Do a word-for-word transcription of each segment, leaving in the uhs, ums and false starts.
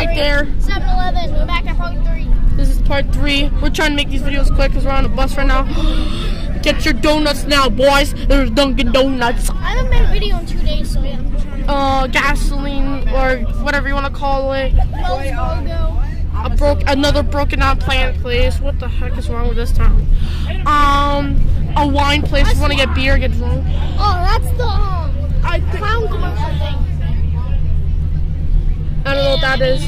right there. seven eleven. We're back at part three. This is part three. We're trying to make these videos quick because we're on the bus right now. Get your donuts now, boys. There's Dunkin' Donuts. I haven't made a video in two days, so yeah. Uh, gasoline or whatever you want to call it. Wells Fargo. A broke, another broken down plant place. What the heck is wrong with this town? Um, a wine place. You want to get beer, get drunk. Oh, that's the um, I think, clown commercial thing. I don't know what that is.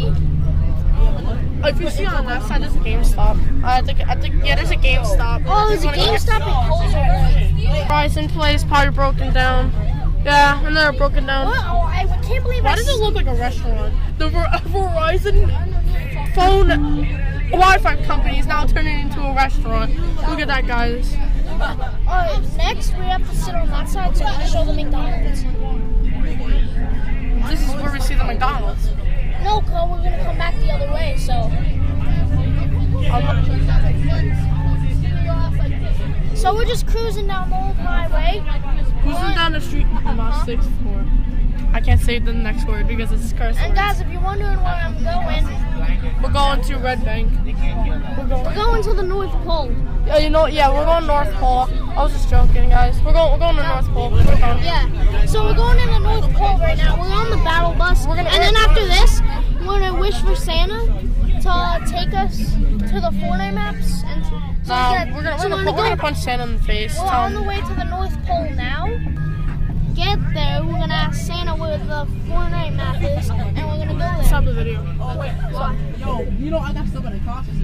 If you see on that side, there's a GameStop. I think, I think, yeah, there's a GameStop. Oh, there's a GameStop in Colesburg. Horizon place, probably broken down. Yeah, and they're broken down. What? Oh, I can't believe. Why I does it look like a restaurant? The Ver Verizon phone Wi-Fi company is now turning into a restaurant. Look at that, guys. Uh, next, we have to sit on that side so we can show the McDonald's. This is where we see the McDonald's. No, cause we're gonna come back the other way. So. So we're just cruising down the old highway. Cruising down the street about sixth floor. I can't say the next word because it's curse And words. guys, if you're wondering where I'm going, We're going to Red Bank. We're going. we're going to the North Pole. Yeah, you know, yeah, we're going North Pole. I was just joking, guys. We're going, we're going to North Pole. We're going. Yeah. So we're going to the North Pole right now. We're on the battle bus. We're gonna- and then after this, we're gonna wish for Santa to take us to the Fortnite maps. And so No, get, we're gonna, so we're gonna, we're gonna punch Santa in the face. We're Tell on him- the way to the North Pole now. Get there, we're gonna ask Santa where the Fortnite map is, and we're gonna go there. Stop the video. Oh wait, so, yo, you know I got stuff in the car.